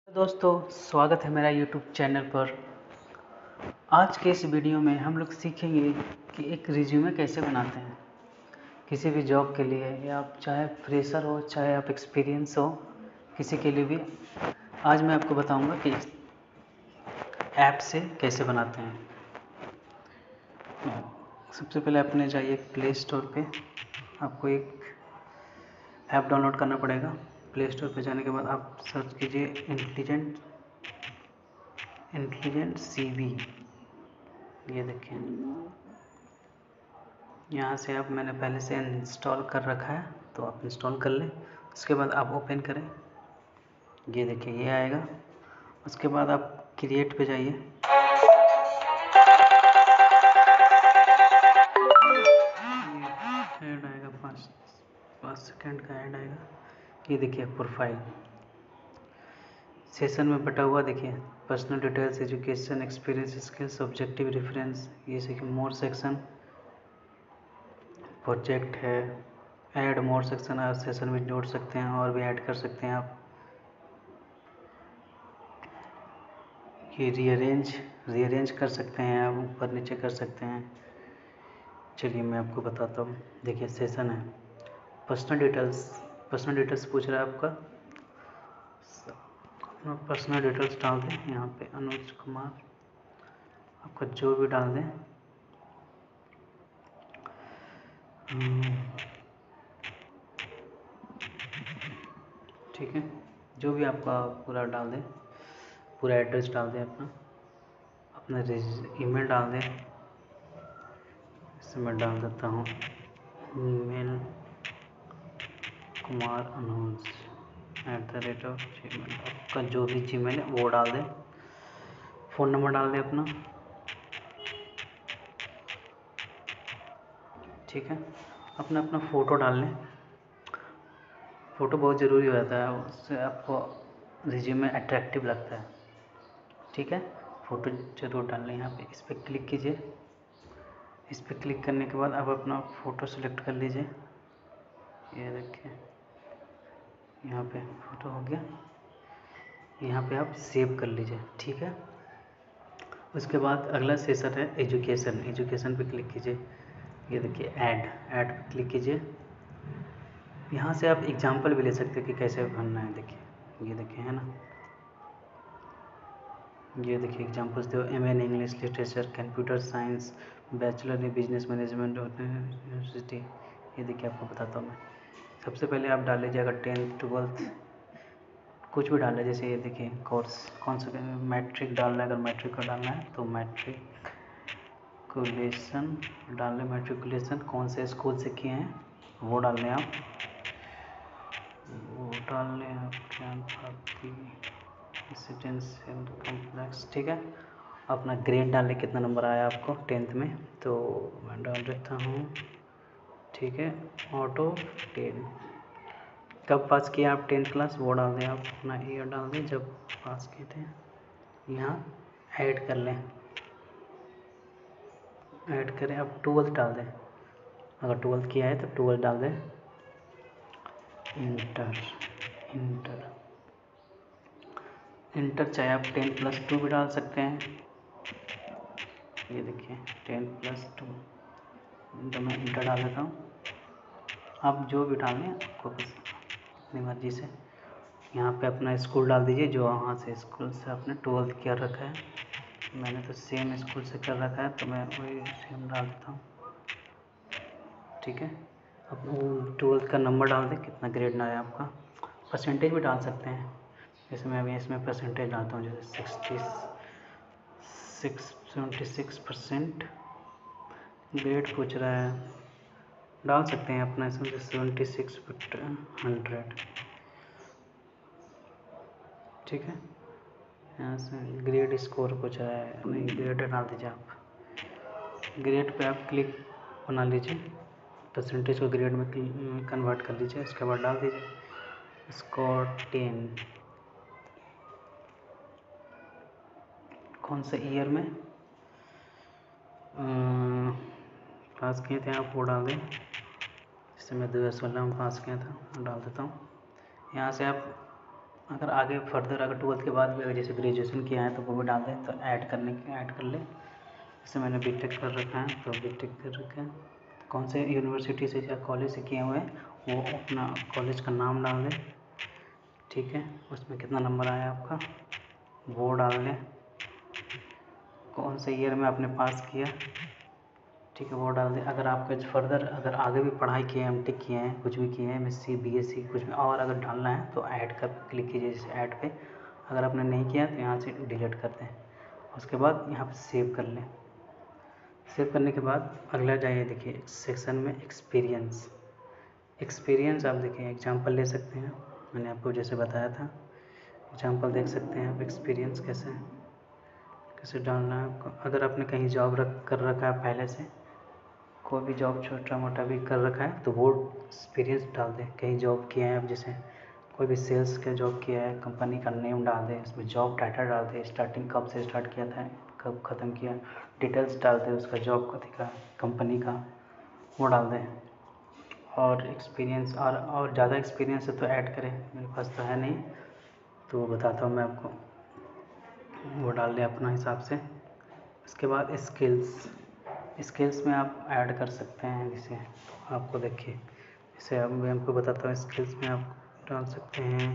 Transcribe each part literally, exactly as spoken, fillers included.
दोस्तों, स्वागत है मेरा यूट्यूब चैनल पर। आज के इस वीडियो में हम लोग सीखेंगे कि एक रिज्यूमे कैसे बनाते हैं किसी भी जॉब के लिए, या आप चाहे फ्रेशर हो चाहे आप एक्सपीरियंस हो, किसी के लिए भी। आज मैं आपको बताऊंगा कि ऐप से कैसे बनाते हैं। सबसे पहले अपने जाइए प्ले स्टोर पे, आपको एक ऐप डाउनलोड करना पड़ेगा। प्ले स्टोर पे जाने के बाद आप सर्च कीजिए इंटेलिजेंट इंटेलिजेंट सीवी। ये देखिए, यहाँ से आप मैंने पहले से इंस्टॉल कर रखा है, तो आप इंस्टॉल कर लें। उसके बाद आप ओपन करें, ये देखिए ये आएगा। उसके बाद आप क्रिएट पे जाइए, ऐड आएगा, पाँच पाँच सेकेंड का ऐड आएगा। ये देखिए प्रोफाइल सेशन में बटा हुआ, देखिए personal details, education, experience, skills, objective, reference. ये देखिए मोर सेक्शन, प्रोजेक्ट है, ऐड मोर सेक्शन। आप सेशन में जोड़ सकते हैं और भी ऐड कर सकते हैं आप। ये रीअरेंज रीअरेंज कर सकते हैं आप, ऊपर नीचे कर सकते हैं। चलिए मैं आपको बताता हूँ। देखिए सेशन है, पर्सनल डिटेल्स पर्सनल डिटेल्स पूछ रहा है आपका। अपना पर्सनल डिटेल्स डाल दें यहाँ पे, अनुज कुमार, आपका जो भी डाल दें। ठीक है, जो भी आपका पूरा डाल दें, पूरा एड्रेस डाल दें, अपना अपना ईमेल डाल दें। इससे मैं डाल देता हूँ email Kumar Anuj at the rate of Gmail. आपका जो भी जी मेल है वो डाल दें। फ़ोन नंबर डाल दें अपना। ठीक है, अपना अपना फ़ोटो डाल लें। फ़ोटो बहुत ज़रूरी हो जाता है, उससे आपको रिज्यूमे अट्रैक्टिव लगता है। ठीक है, फ़ोटो ज़रूर डाल लें। यहाँ पे इस पर क्लिक कीजिए। इस पर क्लिक करने के बाद आप अपना फ़ोटो सेलेक्ट कर लीजिए। ये देखिए यहाँ पे फ़ोटो हो गया। यहाँ पे आप सेव कर लीजिए। ठीक है, उसके बाद अगला सेशन है एजुकेशन। एजुकेशन पे क्लिक कीजिए। ये देखिए ऐड ऐड पे क्लिक कीजिए। यहाँ से आप एग्जाम्पल भी ले सकते हैं कि कैसे भरना है। देखिए ये देखिए है ना, ये देखिए एग्जाम्पल्स दो। M N English literature, computer science, bachelor in business management university. ये देखिए आपको बताता हूँ मैं। सबसे पहले आप डाल लीजिए, अगर टेंथ ट्वेल्थ कुछ भी डाल लीजिए। जैसे ये देखिए कोर्स कौन सा, मैट्रिक डालना है। अगर मैट्रिक का डालना है तो मैट्रिकुलेशन डाल लें। मैट्रिकुलेशन कौन से स्कूल से किए हैं वो डाल लें आप, वो डाल लें आप ज्ञान भारती रेसिडेंशियल कॉम्प्लेक्स। ठीक है, अपना ग्रेड डाल लें, कितना नंबर आया आपको टेंथ में। तो मैं डाल देता हूँ, ठीक है, ऑटो टेन। कब पास किया आप टेंथ क्लास वो डाल दें आप, अपना ईयर डाल दें जब पास किए थे। यहाँ ऐड कर लें, ऐड करें। अब ट्वेल्थ डाल दें, अगर ट्वेल्थ किया है तो ट्वेल्थ डाल दें। इंटर इंटर इंटर चाहे आप टेन प्लस टू भी डाल सकते हैं। ये देखिए टेन प्लस टू, तो मैं इंटर डाल देता हूँ। आप जो भी डालें आपको अपनी मर्ज़ी से। यहाँ पे अपना स्कूल डाल दीजिए, जो वहाँ से स्कूल से आपने ट्वेल्थ किया रखा है। मैंने तो सेम स्कूल से कर रखा है, तो मैं वही सेम डाल देता हूँ। ठीक है, अब वो ट्वेल्थ का नंबर डाल दें, कितना ग्रेड ना है आपका। परसेंटेज भी डाल सकते हैं, जैसे मैं अभी इसमें परसेंटेज डालता हूँ, जैसे sixty six seventy six percent grade पूछ रहा है, डाल सकते हैं अपना इसमें सेवेंटी सिक्स हंड्रेड। ठीक है, यहाँ से ग्रेड स्कोर पूछ रहा है, नहीं ग्रेड डाल दीजिए आप। ग्रेड पे आप क्लिक बना लीजिए, परसेंटेज को ग्रेड में कन्वर्ट कर लीजिए। उसके बाद डाल दीजिए स्कोर टेन। कौन से ईयर में पास किए थे आप वो डाल दें। जैसे मैं दो हज़ार सोलह में पास किया था, डाल देता हूँ। यहाँ से आप अगर आगे फर्दर अगर ट्वेल्थ के बाद भी अगर जैसे ग्रेजुएशन किया है तो वो भी डाल दें, तो ऐड करने के ऐड कर ले। जैसे मैंने बीटेक कर रखा है तो बीटेक कर रखा है, कौन से यूनिवर्सिटी से या कॉलेज से किए हुए हैं वो अपना कॉलेज का नाम डाल दें, ठीक है। उसमें कितना नंबर आया आपका वो डाल दें, कौन से ईयर में आपने पास किया, ठीक है, वो डाल दें। अगर आपका फर्दर अगर आगे भी पढ़ाई किए हैं, एम टेक किए हैं, कुछ भी किए हैं, M S C B S C कुछ भी और अगर डालना है तो ऐड कर क्लिक कीजिए, जैसे ऐड पे। अगर आपने नहीं किया तो यहाँ से डिलीट कर दें। उसके बाद यहाँ पे सेव कर लें। सेव करने के बाद अगला जाइए, देखिए सेक्शन में एक्सपीरियंस। एक्सपीरियंस आप देखिए एग्जाम्पल ले सकते हैं, मैंने आपको जैसे बताया था एग्जाम्पल देख सकते हैं आप एक्सपीरियंस कैसे कैसे डालना है आपको। अगर आपने कहीं जॉब रख कर रखा है पहले से, कोई भी जॉब छोटा मोटा भी कर रखा है तो वो एक्सपीरियंस डाल दें। कहीं जॉब किया है आप, जैसे कोई भी सेल्स का जॉब किया है, कंपनी का नेम डाल दें, इसमें जॉब टाइटल डाल दें, स्टार्टिंग कब से स्टार्ट किया था कब ख़त्म किया, डिटेल्स डाल दें उसका जॉब कथी का कंपनी का वो डाल दें। और एक्सपीरियंस और और ज़्यादा एक्सपीरियंस है तो ऐड करें, मेरे पास तो है नहीं तो बताता हूँ मैं आपको, वो डाल दें अपना हिसाब से। इसके बाद स्किल्स, स्किल्स में आप ऐड कर सकते हैं, जैसे आपको देखिए जैसे अब मैं आपको बताता हूँ स्किल्स में आप डाल सकते हैं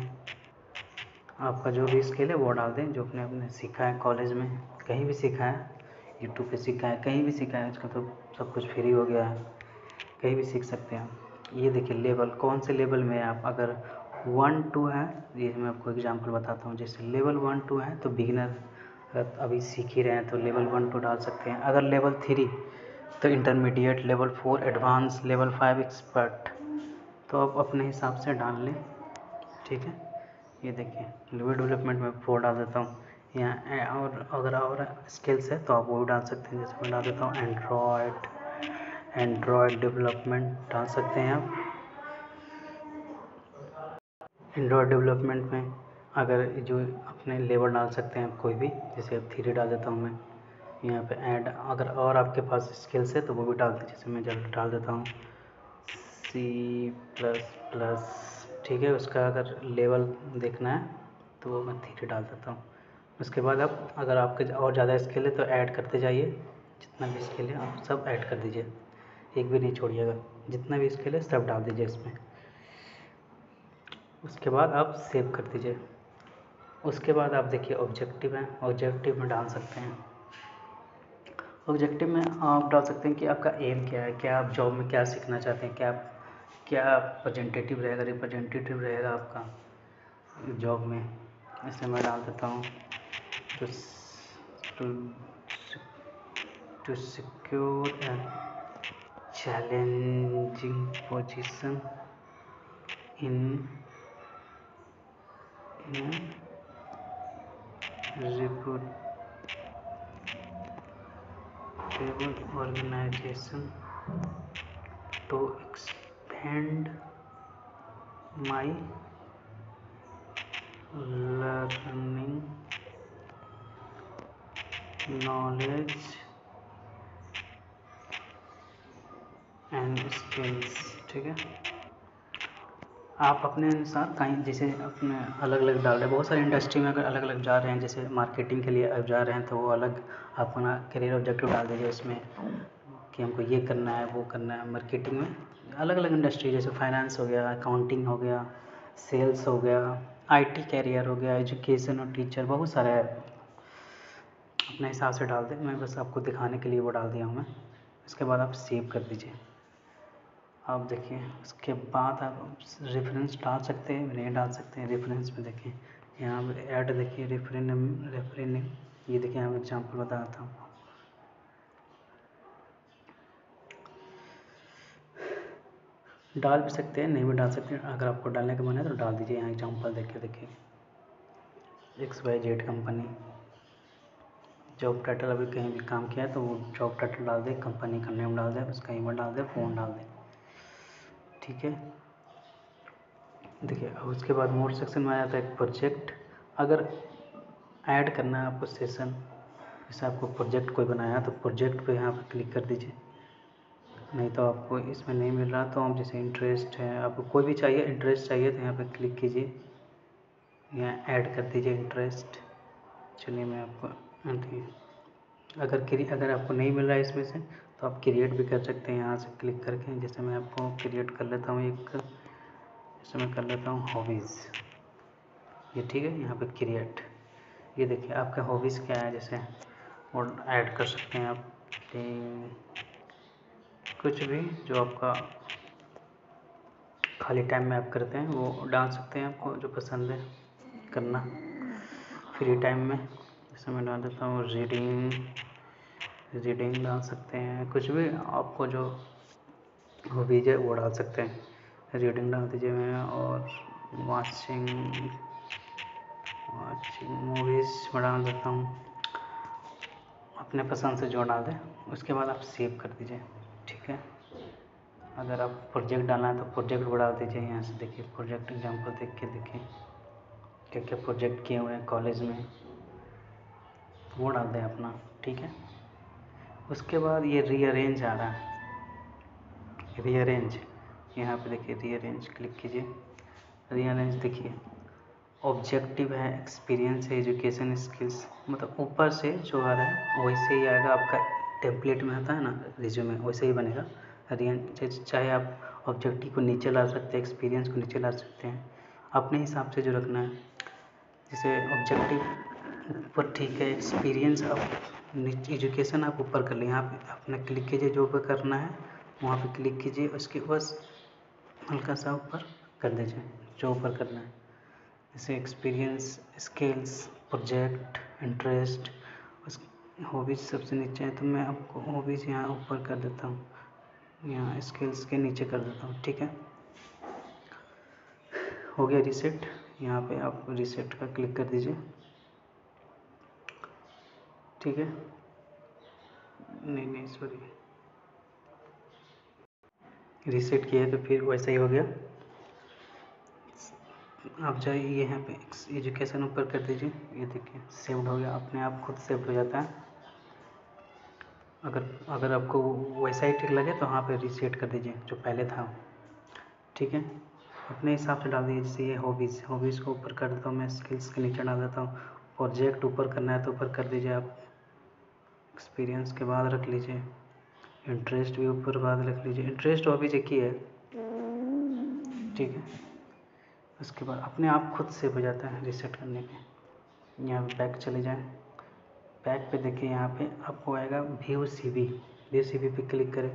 आपका जो भी स्किल है वो डाल दें, जो अपने आपने सीखा है कॉलेज में, कहीं भी सीखा है, यूट्यूब पे सीखा है, कहीं भी सीखा है, आजकल तो सब कुछ फ्री हो गया है, कहीं भी सीख सकते हैं। ये देखिए लेवल कौन से लेवल में है आप, अगर वन टू है, ये मैं आपको एग्जांपल बताता हूँ, जैसे लेवल वन टू है तो बिगिनर, अगर अभी सीख ही रहे हैं तो लेवल वन टू डाल सकते हैं। अगर लेवल थ्री तो intermediate, level four advance, level five expert, तो आप अपने हिसाब से डाल लें, ठीक है। ये देखिए लेवल डेवलपमेंट में फोर डाल देता हूँ यहाँ, और अगर और स्किल्स है तो आप वो भी डाल सकते हैं, जैसे मैं डाल देता हूँ एंड्रॉयड, एंड्रॉयड डेवलपमेंट डाल सकते हैं आप। एंड्रॉयड डेवलपमेंट में अगर जो अपने लेवल डाल सकते हैं कोई भी, जैसे अब थ्री डाल देता हूँ मैं यहाँ पे ऐड, अगर और आपके पास स्किल्स है तो वो भी डाल दें, जैसे मैं जब डाल देता हूँ सी प्लस प्लस, ठीक है। उसका अगर लेवल देखना है तो वो मैं थ्री डाल देता हूँ। उसके बाद आप अगर आपके और ज़्यादा स्किल है तो ऐड करते जाइए, जितना भी स्किल है आप सब ऐड कर दीजिए, एक भी नहीं छोड़िएगा, जितना भी स्किल है सब डाल दीजिए इसमें। उसके बाद आप सेव कर दीजिए। उसके बाद आप देखिए ऑब्जेक्टिव है, ऑब्जेक्टिव में डाल सकते हैं। ऑब्जेक्टिव में आप डाल सकते हैं कि आपका एम क्या है, क्या आप जॉब में क्या सीखना चाहते हैं, क्या क्या प्रेजेंटेटिव रहेगा, रिप्रेजेंटेटिव रहेगा आपका जॉब में। ऐसे मैं डाल देता हूँ तो to secure a challenging position in in reputable organization to expand my learning knowledge and skills, ठीक है। आप अपने अनुसार कहीं जैसे अपने अलग अलग डाल रहे हैं, बहुत सारी इंडस्ट्री में अगर अलग अलग जा रहे हैं, जैसे मार्केटिंग के लिए अब जा रहे हैं तो वो अलग आप अपना करियर ऑब्जेक्टिव डाल दीजिए उसमें कि हमको ये करना है वो करना है। मार्केटिंग में अलग अलग इंडस्ट्री, जैसे फाइनेंस हो गया, अकाउंटिंग हो गया, सेल्स हो गया, आईटी कैरियर हो गया, एजुकेशन और टीचर, बहुत सारे है, अपने हिसाब से डाल दें। मैं बस आपको दिखाने के लिए वो डाल दिया हूँ मैं। इसके बाद आप सेव कर दीजिए। आप देखिए उसके बाद आप रेफरेंस डाल सकते हैं, नहीं डाल सकते हैं। रेफरेंस में देखिए यहाँ पे ऐड देखिए रेफरेंस रेफरेंस ये देखिए यहाँ एग्जाम्पल बता रहा था आपको, डाल भी सकते हैं नहीं भी डाल सकते हैं। अगर आपको डालने का मन है तो डाल दीजिए। यहाँ एग्जाम्पल देखिए देखिए X Y Z company, job title अभी कहीं भी काम किया है तो वो जॉब टाइटल डाल दे, कंपनी का नेम डाल दे, उसका ईमेल डाल दे, फ़ोन डाल दे, ठीक है। देखिए अब उसके बाद मोर सेक्शन में आ जाता है प्रोजेक्ट। अगर ऐड करना है आपको सेशन, जैसे आपको प्रोजेक्ट कोई बनाया तो प्रोजेक्ट पे यहाँ पे क्लिक कर दीजिए। नहीं तो आपको इसमें नहीं मिल रहा तो आप जैसे इंटरेस्ट है, आपको कोई भी चाहिए इंटरेस्ट चाहिए तो यहाँ पे क्लिक कीजिए, यहाँ ऐड कर दीजिए इंटरेस्ट। चलिए मैं आपको अगर क्रिए अगर आपको नहीं मिल रहा है इसमें से तो आप क्रिएट भी कर सकते हैं यहाँ से क्लिक करके। जैसे मैं आपको क्रिएट कर लेता हूँ एक, जैसे मैं कर लेता हूँ हॉबीज़, ये ठीक है। यहाँ पे क्रिएट, ये देखिए आपका हॉबीज़ क्या है, जैसे और ऐड कर सकते हैं आप कुछ भी जो आपका खाली टाइम में आप करते हैं वो डाल सकते हैं, आपको जो पसंद है करना फ्री टाइम में। जैसे मैं डाल देता हूँ रीडिंग, रीडिंग डाल सकते हैं, कुछ भी आपको जो हॉबीज है वो डाल सकते हैं। रीडिंग डाल दीजिए मैं, और वाचिंग वाचिंग मूवीज़ में डाल देता हूँ, अपने पसंद से जो डाल दें। उसके बाद आप सेव कर दीजिए, ठीक है। अगर आप प्रोजेक्ट डालना है तो प्रोजेक्ट बढ़ा दीजिए। यहाँ से देखिए प्रोजेक्ट एग्जाम्पल देख के देखिए क्या क्या प्रोजेक्ट किए हुए हैं कॉलेज में, वो डाल दें अपना, ठीक है। उसके बाद ये रीअरेंज आ रहा है, रीअरेंज, यहाँ पे देखिए रीअरेंज क्लिक कीजिए। रीअरेंज देखिए ऑब्जेक्टिव है, एक्सपीरियंस है, एजुकेशन स्किल्स, मतलब ऊपर से जो आ रहा है वैसे ही आएगा। आपका टेम्पलेट में आता है ना रिज्यूमे, वैसे ही बनेगा। रीअरेंज चाहे आप ऑब्जेक्टिव को नीचे ला सकते हैं, एक्सपीरियंस को नीचे ला सकते हैं, अपने हिसाब से जो रखना है। जैसे ऑब्जेक्टिव ऊपर ठीक है, एक्सपीरियंस आप नीचे, एजुकेशन आप ऊपर कर लें। यहाँ पे अपने क्लिक कीजिए, जो ऊपर करना है वहाँ पे क्लिक कीजिए, उसके बस हल्का सा ऊपर कर दीजिए जो ऊपर करना है। जैसे एक्सपीरियंस, स्किल्स, प्रोजेक्ट, इंटरेस्ट, उस हॉबीज़ सबसे नीचे है, तो मैं आपको हॉबीज़ यहाँ ऊपर कर देता हूँ, यहाँ स्किल्स के नीचे कर देता हूँ, ठीक है। हो गया रीसेट। यहाँ पे आप रीसेट का क्लिक कर दीजिए, ठीक है। नहीं नहीं सॉरी, रीसेट किया तो फिर वैसा ही हो गया। आप जाइए यहाँ पे एजुकेशन ऊपर कर दीजिए, ये देखिए सेव्ड हो गया, अपने आप खुद सेव्ड हो जाता है। अगर अगर आपको वैसा ही ठीक लगे तो वहाँ पे रीसेट कर दीजिए जो पहले था, ठीक है। अपने हिसाब से डाल दीजिए। जैसे ये हॉबीज़, हॉबीज़ को ऊपर कर देता हूँ मैं, स्किल्स के नीचे डाल देता हूँ। प्रोजेक्ट ऊपर करना है तो ऊपर कर दीजिए आप, एक्सपीरियंस के बाद रख लीजिए, इंटरेस्ट भी ऊपर बाद रख लीजिए। इंटरेस्ट हॉबीज एक ही है, ठीक है। उसके बाद अपने आप खुद सेव हो जाता है रीसेट करने पे। यहाँ पे बैक चले जाएं, बैक पे देखिए यहाँ पे आपको आएगा व्यू सीवी, व्यू सीवी पे क्लिक करें।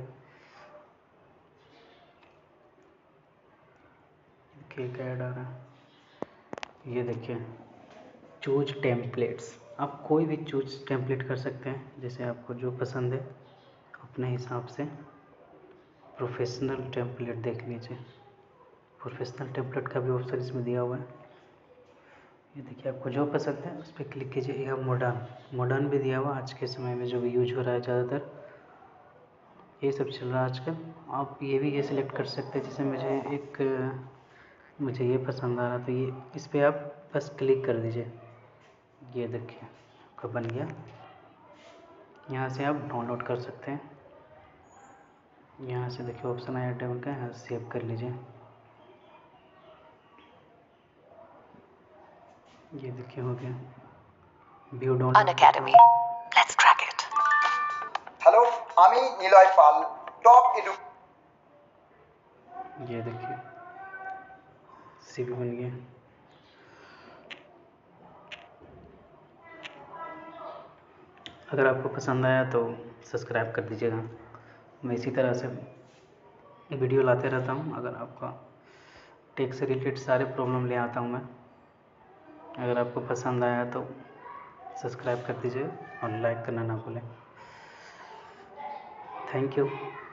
देखिए क्या ऐड आ रहा है, ये देखिए चूज टेम्पलेट्स। आप कोई भी चूज टेम्पलेट कर सकते हैं, जैसे आपको जो पसंद है अपने हिसाब से। प्रोफेशनल टेम्पलेट देख लीजिए, प्रोफेशनल टेम्पलेट का भी ऑप्शन इसमें दिया हुआ है। ये देखिए आपको जो पसंद है उस पर क्लिक कीजिए। यह मॉडर्न, मॉडर्न भी दिया हुआ आज के समय में जो भी यूज हो रहा है ज़्यादातर, ये सब चल रहा है आजकल। आप ये भी ये सिलेक्ट कर सकते हैं। जैसे मुझे एक मुझे ये पसंद आ रहा, तो ये इस पर आप बस क्लिक कर दीजिए। ये देखिए आपका बन गया, यहाँ से आप डाउनलोड कर सकते हैं। यहाँ से देखिए ऑप्शन आया डेमो का, यहाँ से सेव कर लीजिए। ये देखिए हो गया view download. Unacademy. Let's crack it. Hello, আমি নিলয় পাল, টপ এডু। ये देखिए सीवी बन गया। अगर आपको पसंद आया तो सब्सक्राइब कर दीजिएगा। मैं इसी तरह से वीडियो लाते रहता हूँ। अगर आपका टेक से रिलेटेड सारे प्रॉब्लम ले आता हूँ मैं। अगर आपको पसंद आया तो सब्सक्राइब कर दीजिए और लाइक करना ना भूलें। Thank you.